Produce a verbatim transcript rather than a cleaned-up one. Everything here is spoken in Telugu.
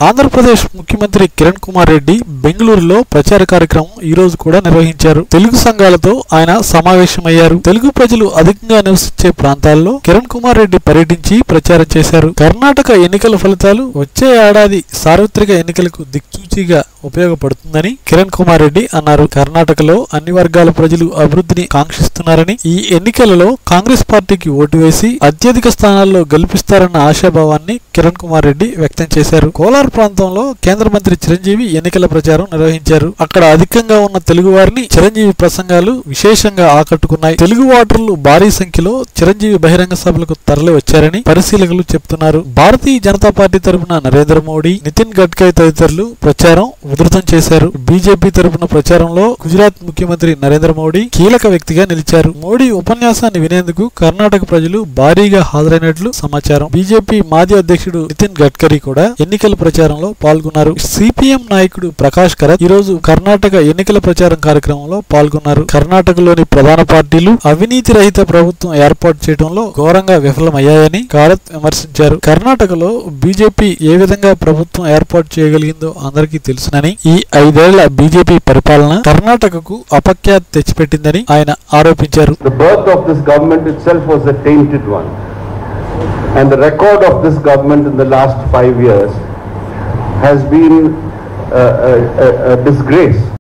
ఆంధ్రప్రదేశ్ ముఖ్యమంత్రి కిరణ్ కుమార్ రెడ్డి బెంగళూరులో ప్రచార కార్యక్రమం ఈ రోజు కూడా నిర్వహించారు. తెలుగు సంఘాలతో ఆయన సమావేశమయ్యారు. తెలుగు ప్రజలు అధికంగా నివసించే ప్రాంతాల్లో కిరణ్ కుమార్ రెడ్డి పర్యటించి ప్రచారం చేశారు. కర్ణాటక ఎన్నికల ఫలితాలు వచ్చే ఏడాది సార్వత్రిక ఎన్నికలకు దిక్సూచిగా ఉపయోగపడుతుందని కిరణ్ కుమార్ రెడ్డి అన్నారు. కర్ణాటకలో అన్ని వర్గాల ప్రజలు అభివృద్ధిని కాంక్షిస్తున్నారని, ఈ ఎన్నికలలో కాంగ్రెస్ పార్టీకి ఓటు వేసి అత్యధిక స్థానాల్లో గెలిపిస్తారన్న ఆశాభావాన్ని కిరణ్ కుమార్ రెడ్డి వ్యక్తం చేశారు. కోలార్ ప్రాంతంలో కేంద్ర మంత్రి చిరంజీవి ఎన్నికల ప్రచారం నిర్వహించారు. అక్కడ అధికంగా ఉన్న తెలుగు వారిని చిరంజీవి ప్రసంగాలు విశేషంగా ఆకట్టుకున్నాయి. తెలుగు ఓటర్లు భారీ సంఖ్యలో చిరంజీవి బహిరంగ సభలకు తరలి వచ్చారని పరిశీలకులు చెబుతున్నారు. భారతీయ జనతా పార్టీ తరపున నరేంద్ర మోడీ, నితిన్ గడ్కరీ తదితరులు ప్రచారం ఉధృతం చేశారు. బీజేపీ తరపున ప్రచారంలో గుజరాత్ ముఖ్యమంత్రి నరేంద్ర మోడీ కీలక వ్యక్తిగా నిలిచారు. మోడీ ఉపన్యాసాన్ని వినేందుకు కర్ణాటక ప్రజలు భారీగా హాజరైనట్లు సమాచారం. బీజేపీ మాజీ అధ్యక్షుడు నితిన్ గడ్కరీ కూడా ఎన్నికల ప్రచారంలో పాల్గొన్నారు. సిపిఎం నాయకుడు ప్రకాష్ కరత్ ఈ రోజు కర్ణాటక ఎన్నికల ప్రచారం కార్యక్రమంలో పాల్గొన్నారు. కర్ణాటకలోని ప్రధాన పార్టీలు అవినీతి రహిత ప్రభుత్వం ఏర్పాటు చేయడంలో ఘోరంగా విఫలమయ్యాయని కరత్ విమర్శించారు. కర్ణాటకలో బీజేపీ ఏ విధంగా ప్రభుత్వం ఏర్పాటు చేయగలిగిందో అందరికీ తెలుసునని, ఈ ఐదేళ్ల బీజేపీ పరిపాలన కర్ణాటకకు అపఖ్యాతి తెచ్చిపెట్టిందని ఆయన ఆరోపించారు. The birth of this government itself was a tainted one, and the record of this government in the last five years has been a, a, a, a disgrace.